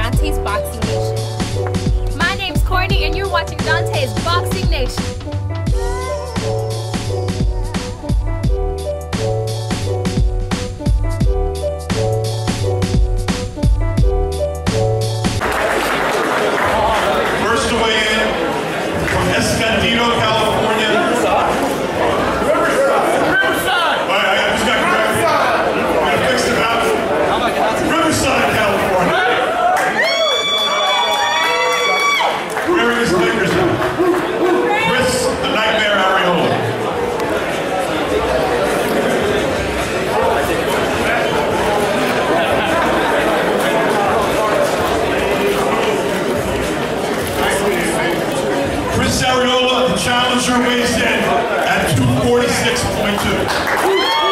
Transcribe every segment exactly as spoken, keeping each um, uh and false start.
Dante's Boxing Nation. My name's Courtney and you're watching Dante's Boxing Nation. First to weigh in from Escondido, California. Riverside! All right, I just got corrected. I'm going to fix the mouth. Riverside, California. Wearing his Lakers on. Chris, the Nightmare Arreola. Chris Arreola, the challenger, weighs in at two forty-six point two.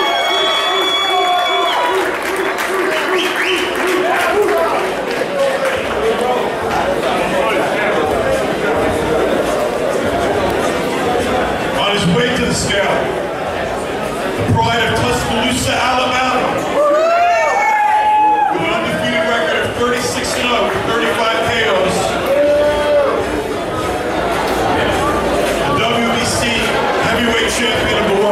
On his way to the scale, the pride of Tuscaloosa, Alabama, with an undefeated record of thirty-six and oh, thirty-five K Os. Heavyweight champion of the world.